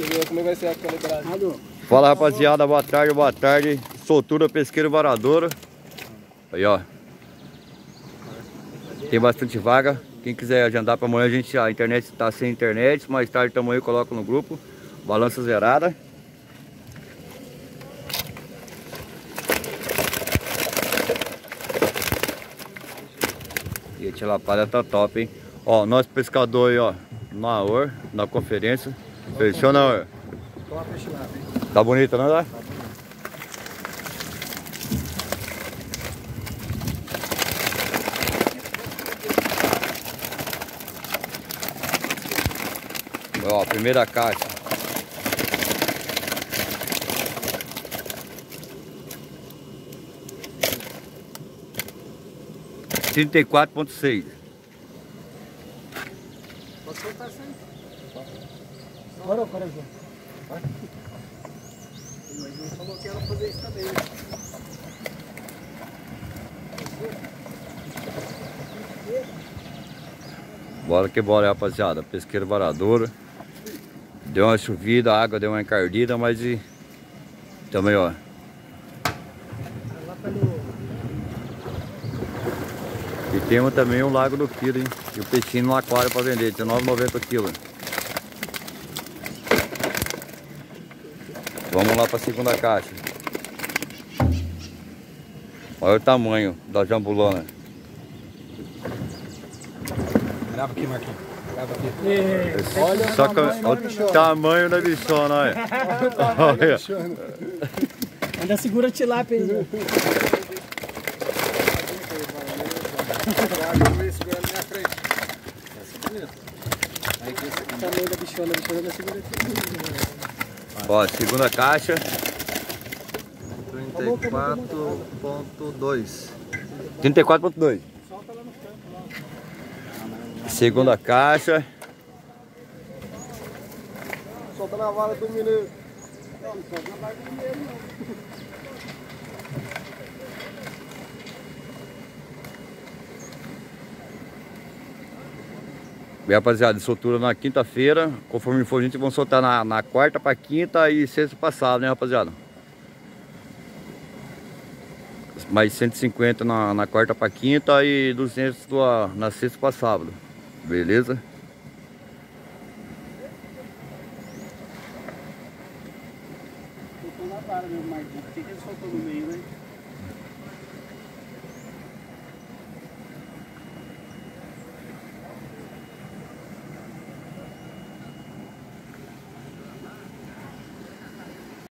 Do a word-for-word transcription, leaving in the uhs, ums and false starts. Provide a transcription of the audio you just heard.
Como é que vai ser a calibragem? Fala, rapaziada, boa tarde, boa tarde. Soltura pesqueiro varadora. Aí, ó. Tem bastante vaga. Quem quiser agendar para amanhã, a gente, a internet está sem internet. Mais tarde tamanho eu coloco no grupo. Balança zerada. E a tilapada tá top, hein? Ó, nosso pescador aí, ó, na hora, na conferência. Fechou na hora. Tá bonita, não é? Ó, primeira caixa. trinta e quatro ponto seis. Pode soltar isso aí. Bora, bora, João. Vai. O João falou que era fazer isso também. Bora que bora, rapaziada. Pesqueiro varadora. Deu uma chovida, a água deu uma encardida, mas e... também, ó. E temos também o Lago do Quilo, hein? E o peixinho no aquário para vender, dezenove reais e noventa centavos quilo. Vamos lá para a segunda caixa. Olha o tamanho da jambulona. Grava aqui, Marquinhos. Grava aqui. E... Olha, Só o tamanho, olha o tamanho da bichona, olha. Olha. Ainda segura a tilápia, hein, João? O tamanho da bichona, a bichona da segura aqui. Ó, segunda caixa. trinta e quatro ponto dois. trinta e quatro ponto dois. Segunda caixa. Solta na vara do mineiro. Não, não solta na vara do mineiro, não. Bem, rapaziada, soltura na quinta-feira. Conforme for, a gente vai soltar na, na quarta para quinta e sexta passada, né, rapaziada? Mais cento e cinquenta na, na quarta para quinta e duzentos do, na sexta para sábado. Beleza? Soltou na vara, meu Marquinhos. Por que ele soltou no meio, né?